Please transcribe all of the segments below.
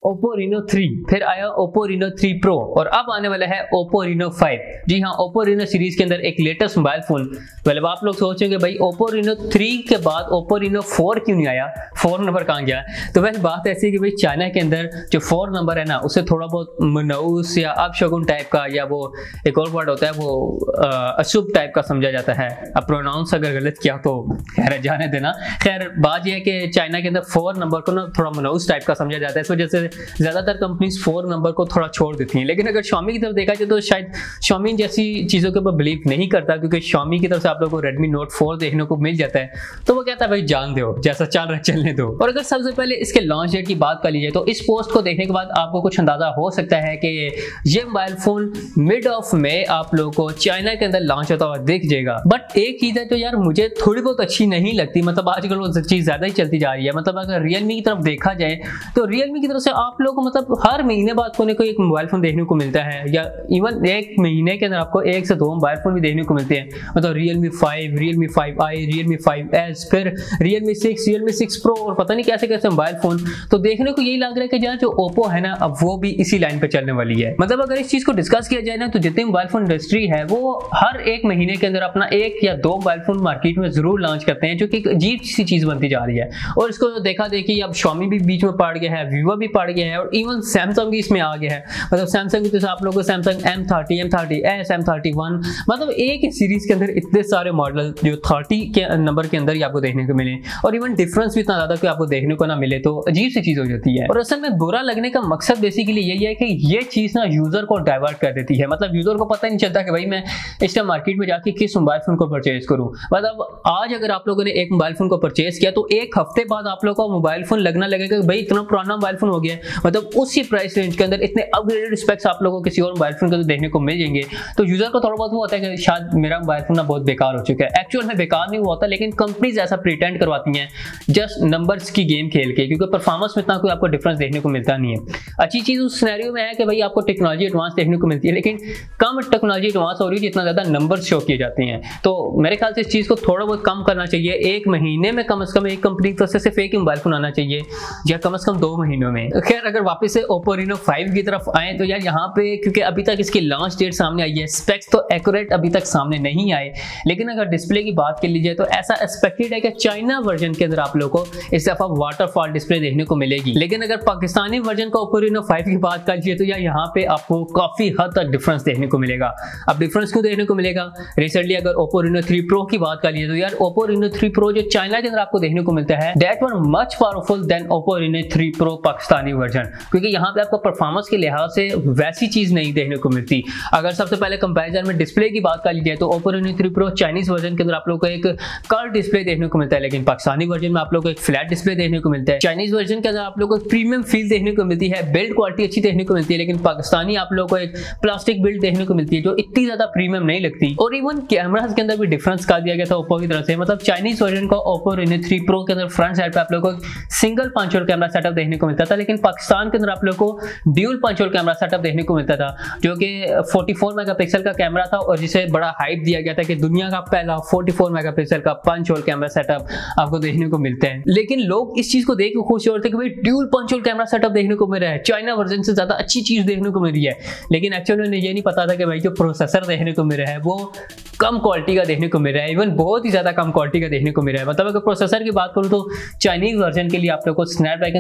Oppo Reno 3, फिर आया Oppo Reno 3 Pro और अब आने वाला है Oppo Reno 5। जी हाँ, Oppo Reno सीरीज के अंदर एक लेटेस्ट मोबाइल फोन। मतलब आप लोग सोचेंगे भाई Oppo Reno 3 के बाद Oppo Reno 4 क्यों नहीं आया, 4 नंबर कहाँ गया। तो वह बात ऐसी है कि भाई चाइना के अंदर जो 4 नंबर है ना, उसे थोड़ा बहुत मनऊस या अपशगुन टाइप का, या वो एक और वर्ड होता है वो अशुभ टाइप का समझा जाता है। अब प्रोनाउंस अगर गलत किया तो खैर जाने देना। खैर बात यह है कि चाइना के अंदर 4 नंबर को ना थोड़ा मनऊस टाइप का समझा जाता है, इस वजह से ज्यादातर कंपनीज 4 नंबर को थोड़ा छोड़ देती हैं। लेकिन अगर Xiaomi की तरफ देखा जाए तो शायद Xiaomi जैसी चीजों के ऊपर बिलीव नहीं करता, क्योंकि Xiaomi की तरफ से आप लोगों को Redmi Note 4 देखने को मिल जाता है, तो वो कहता है भाई जान दो, जैसा चल रहा चलने दो। और अगर सबसे पहले इसके लॉन्च डेट की बात कर ली जाए तो इस पोस्ट को देखने के बाद आपको कुछ अंदाजा हो सकता है कि ये mobile phone mid of May आप लोगों को चाइना के अंदर लॉन्च होता हुआ दिख जाएगा। बट एक चीज है जो यार मुझे थोड़ी बहुत अच्छी नहीं लगती, मतलब आजकल वो चीज ज्यादा ही चलती जा रही है। मतलब अगर Realme की तरफ देखा जाए तो Realme की तरफ से आप लोगों को मतलब हर महीने बाद कोई ना कोई एक मोबाइल फोन देखने को मिलता है, या इवन एक महीने के अंदर आपको 1 से 2 मोबाइल फोन भी देखने को मिलते हैं। मतलब Realme 5, Realme 5i, Realme 5s, फिर Realme 6, Realme 6 Pro और पता नहीं कैसे कैसे मोबाइल फोन। तो देखने को यही लग रहा है कि यार जो Oppo है ना, अब वो भी इसी लाइन पे चलने वाली है। मतलब अगर इस चीज को डिस्कस किया जाए ना, तो जितनी मोबाइल फोन इंडस्ट्री है वो हर एक महीने के अंदर अपना 1 या 2 मोबाइल फोन मार्केट में जरूर लॉन्च करते हैं, जो कि अजीब सी चीज बनती जा रही है। और इसको देखा देखी अब Xiaomi भी बीच में पड़ गया है, Vivo भी पड़ गया है, और इवन Samsung भी इसमें आ गया है। मतलब Samsung की तो आप लोगों को Samsung M30, M30s, M31, मतलब एक ही सीरीज के अंदर इतने सारे मॉडल जो 30 के नंबर के अंदर ही आपको देखने को मिले, और इवन डिफरेंस भी इतना ज्यादा कि आपको देखने को ना मिले, तो अजीब सी चीज हो जाती है। और असल में बुरा लगने का मकसद बेसिकली यही है कि ये चीज ना यूजर को डाइवर्ट कर देती है। मतलब यूजर को पता नहीं चलता कि भाई मैं इस टाइम मार्केट में जाके किस मोबाइल फोन को परचेज करूं। मतलब आज अगर आप लोगों ने एक मोबाइल फोन को परचेज किया तो एक हफ्ते बाद आप लोगों को मोबाइल फोन लगना लगेगा कि भाई इतना पुराना मोबाइल फोन हो गया है। मतलब उसी प्राइस रेंज के अंदर इतने अपग्रेडेड स्पेक्स आप लोगों को किसी और मोबाइल फोन के देखने को मिल जाएंगे, तो यूजर को थोड़ा बहुत वो होता है कि शायद मेरा मोबाइल फोन ना बहुत बेकार हो चुका है। एक्चुअल में बेकार नहीं हुआ होता, लेकिन कंपनीज ऐसा प्रिटेंड करवाती हैं जस्ट नंबर्स की गेम खेल के, क्योंकि परफॉर्मेंस में इतना कोई आपको डिफरेंस देखने को मिलता नहीं है। अच्छी चीज उस सिनेरियो में है कि भाई आपको टेक्नोलॉजी एडवांस देखने को मिलती है, लेकिन कम टेक्नोलॉजी एडवांस हो रही है जितना ज्यादा नंबर शो किए जाते हैं। तो मेरे ख्याल से इस चीज को थोड़ा बहुत कम करना चाहिए। एक महीने में कम से कम एक कंपनी की तरफ से सिर्फ एक मोबाइल फोन आना चाहिए, या कम से कम 2 महीनों में। खैर अगर वापस से Oppo Reno 5 की तरफ आए तो यार यहाँ पे क्योंकि अभी तक इसकी लॉन्च डेट सामने आई है, स्पेक्स तो एक्यूरेट अभी तक सामने नहीं आए, लेकिन अगर डिस्प्ले की बात कर ली जाए तो ऐसा एक्सपेक्टेड है कि चाइना वर्जन के अंदर आप लोगों को इस दफा वाटरफॉल डिस्प्ले देखने को मिलेगी। लेकिन अगर पाकिस्तानी वर्जन का Oppo Reno 5 की बात कर लीजिए तो यार यहाँ पे आपको काफी हद तक डिफरेंस देखने को मिलेगा। अब डिफरेंस क्यों देखने को मिलेगा, रिसेंटली अगर Oppo Reno 3 Pro की बात कर लीजिए तो यार Oppo Reno 3 Pro जो चाइना के अंदर आपको देखने को मिलता है, that one much powerful than Oppo Reno 3 Pro Pakistani version, क्योंकि यहाँ पे आपको परफॉर्मेंस के लिहाज से वैसी चीज नहीं देखने को मिलती। अगर सबसे पहले कंपैरिजन में डिस्प्ले की बात कर ली जाए तो Oppo Reno 3 Pro Chinese version के अंदर आप लोगों को एक कर्व डिस्प्ले देखने को मिलता है, लेकिन पाकिस्तानी वर्जन में आप लोगों को एक फ्लैट डिस्प्ले देखने को मिलता है। चाइनीज वर्जन के अंदर आप लोगों को प्रीमियम फील देखने को मिलती है, बिल्ड क्वालिटी अच्छी देखने को मिलती है, लेकिन पाकिस्तानी आप लोगों को एक प्लास्टिक बिल्ड देखने को मिलती है जो इतनी ज्यादा प्रीमियम नहीं लगती। और इवन कैमरास के अंदर भी डिफरेंस कर दिया गया था Oppo की तरफ से। मतलब चाइनीज वर्जन का Oppo Reno 3 Pro के अंदर फ्रंट साइड पे आप लोगों को single punch hole camera setup देखने को मिलता था, लेकिन पाकिस्तान के अंदर आप लोगों को dual punch hole camera setup देखने को मिलता था, जो कि 44 मेगापिक्सल का कैमरा था, और जिसे बड़ा हाइप दिया गया था कि दुनिया का पहला 44 मेगापिक्सल का पंच होल कैमरा सेटअप आपको देखने को मिलता है। लेकिन लोग इस चीज को देख के खुश हो रहे थे कि भाई dual punch hole camera setup देखने को मिल रहा है, चाइना वर्जन से ज्यादा अच्छी चीज देखने को मिल रही है। लेकिन एक्चुअली उन्हें ये नहीं पता था कि भाई जो प्रोसेसर देखने को मिल रहा है वो कम क्वालिटी का देखने को मिल रहा है, इवन बहुत ही ज्यादा कम क्वालिटी का देखने को मिल रहा है। मतलब अगर प्रोसेसर की बात करूं तो चाइनीज वर्जन के लिए आप लोगों को स्नैपड्रैगन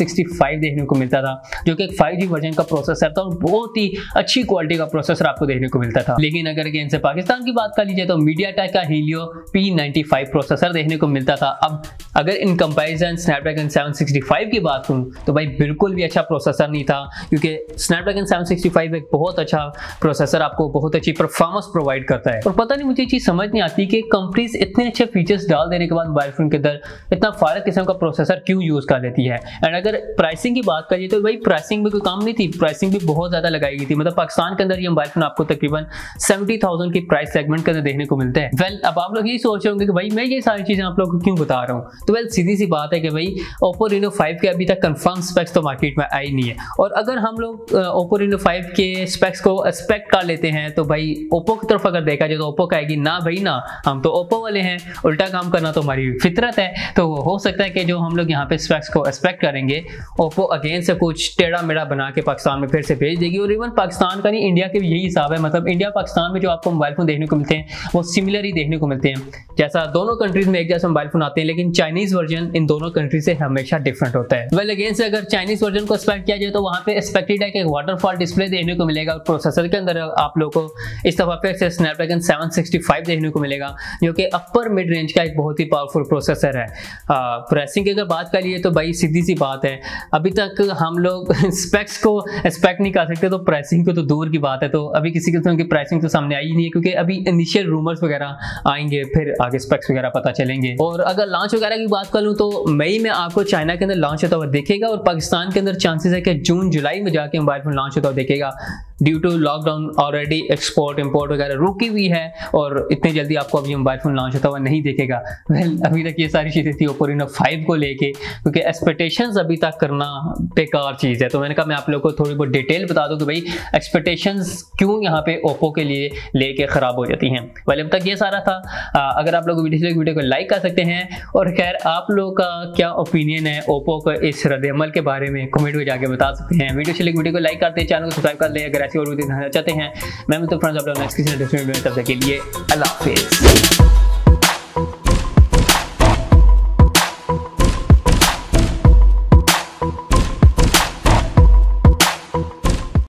765 देखने को मिलता था, जो कि एक 5G वर्जन का प्रोसेसर था, और बहुत ही अच्छी क्वालिटी का प्रोसेसर आपको देखने को मिलता था। लेकिन अगर अगेन से पाकिस्तान की बात कर लीजिए तो MediaTek का Helio P95 प्रोसेसर देखने को मिलता था। अब अगर इन कंपैरिजन स्नैपड्रैगन 765 की बात करूं तो भाई बिल्कुल भी अच्छा प्रोसेसर नहीं था, क्योंकि स्नैपड्रैगन 765 एक बहुत अच्छा प्रोसेसर आपको बहुत अच्छी परफॉर्मेंस प्रोवाइड करता है। और पता नहीं मुझे चीज समझ नहीं आती कि कंपनीज इतने अच्छे फीचर्स डाल देने के बाद मोबाइल फोन के अंदर इतना फारग किस्म का प्रोसेसर क्यों यूज कर लेती है। एंड अगर प्राइसिंग की बात करिए तो भाई प्राइसिंग में कोई काम नहीं थी, प्राइसिंग भी बहुत ज्यादा लगाई गई थी। मतलब पाकिस्तान के अंदर ये मोबाइल फोन आपको तकरीबन 70,000 की प्राइस सेगमेंट के अंदर देखने को मिलता है। वेल अब आप लोग ये सोच रहे होंगे कि भाई मैं ये सारी चीजें आप लोगों को क्यों बता रहा हूँ, तो वेल सीधी सी बात है कि भाई Oppo Reno 5 के अभी तक कंफर्म स्पेक्स तो मार्केट में आई नहीं है। और अगर हम लोग Oppo Reno 5 के स्पेक्स को एक्सपेक्ट कर लेते हैं तो भाई Oppo की तरफ अगर देखा जाए तो Oppo कहेगी ना भाई ना, हम तो Oppo वाले हैं, उल्टा काम करना तो हमारी फितरत है। तो हो सकता है कि जो हम लोग यहाँ पे स्पेक्स को एक्सपेक्ट करेंगे Oppo अगेन से कुछ टेढ़ा मेढ़ा बना के पाकिस्तान में फिर से भेज देगी। और इवन पाकिस्तान का नहीं, इंडिया के भी यही हिसाब है, मतलब इंडिया पाकिस्तान में जो आपको मोबाइल फोन देखने को मिलते हैं वो सिमिलर ही देखने को मिलते हैं, जैसा दोनों कंट्रीज में एक जैसे मोबाइल फोन आते हैं, लेकिन चाइनीज वर्जन इन दोनों कंट्री से हमेशा डिफरेंट होता है। वेल अगेन से अगर चाइनीज वर्जन को एक्सपेक्ट किया जाए तो वहां पे एक्सपेक्टेड है कि वाटरफॉल डिस्प्ले देखने को मिलेगा और प्रोसेसर के अंदर आप लोगों को इस दफा फिर से स्नैपड्रैगन 765 देखने को मिलेगा, जो कि अपर मिड रेंज का एक बहुत ही पावरफुल प्रोसेसर है। प्रेसिंग की अगर बात करिए तो भाई सीधी सी बात है, अभी तक हम लोग स्पेक्स को एक्सपेक्ट नहीं कर सकते, तो प्राइसिंग को तो दूर की बात है। तो अभी किसी किस्म की प्राइसिंग तो सामने आई ही नहीं है, क्योंकि अभी इनिशियल रूमर्स वगैरह आएंगे, फिर आगे स्पेक्स वगैरह पता चलेंगे। और अगर लॉन्च वगैरह की बात कर लूँ तो मई में आपको चाइना के अंदर लॉन्च होता हुआ देखेगा, और पाकिस्तान के अंदर चांसेस है कि जून जुलाई में जाके मोबाइल फोन लॉन्च होता हुआ देखेगा। Due to lockdown already export import वगैरह रुकी हुई है, और इतनी जल्दी आपको अभी मोबाइल फोन लॉन्च होता हुआ नहीं देखेगा। वेल अभी तक ये सारी चीज़ें थी ओप्पो रेनो 5 को लेके, क्योंकि एक्सपेक्टेशंस अभी तक करना बेकार चीज़ है। तो मैंने कहा मैं आप लोगों को थोड़ी बहुत डिटेल बता दूं कि भाई एक्सपेक्टेशंस क्यों यहाँ पे ओप्पो के लिए लेके ख़राब हो जाती हैं। वेल अब तक ये सारा था। अगर आप लोग वीडियो को लाइक कर सकते हैं, और खैर आप लोगों का क्या ओपिनियन है ओप्पो का इस रद्द-ए-अमल के बारे में कमेंट में जाके बता सकते हैं। वीडियो को लाइक करते हैं, चैनल को सब्सक्राइब कर लें अगर ऐसी और वीडियो देखना चाहते हैं। मैं तो फ्रेंड्स आप लोग नेक्स्ट किसी वीडियो में, तब तक के लिए अल्लाह हाफिज़।